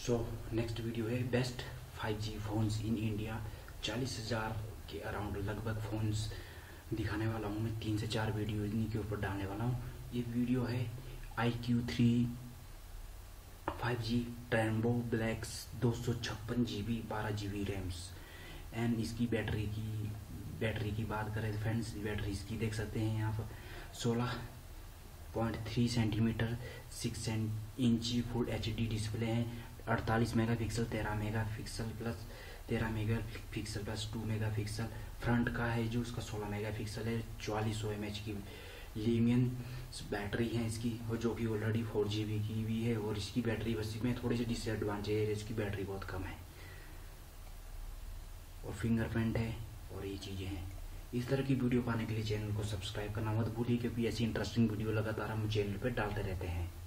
सो next video है best 5G phones in India. 40,000 के around लगभग फ़ोन्स दिखाने वाला हूँ मैं। 3 से 4 वीडियो इन्हीं के ऊपर डालने वाला हूँ। ये वीडियो है iQ3 5G ट्रेम्बो blacks 256 GB 12 GB RAMs. And इसकी बैटरी की बात करें फ्रेंड्स, बैटरी इसकी देख सकते हैं यहाँ पर 16.3 सेंटीमीटर 6 इंची फुल HD डिस्प्ले है। 48 megapixel 13 megapixel plus 13 megapixel plus 2 megapixel front का है जो उसका 16 मेगापिक्सल है। 4400 mAh की लिथियम बैटरी है इसकी, और जो कि ऑलरेडी 4 GB की भी है। और इसकी बैटरी बस में थोड़ी सी डिसएडवांटेज है, इसकी बैटरी बहुत कम है और फिंगरप्रिंट है और ये चीज़ें हैं। इस तरह की वीडियो पाने के लिए चैनल को सब्सक्राइब करना मत भूलिए, क्योंकि ऐसी इंटरेस्टिंग वीडियो लगातार हम चैनल पर डालते रहते हैं।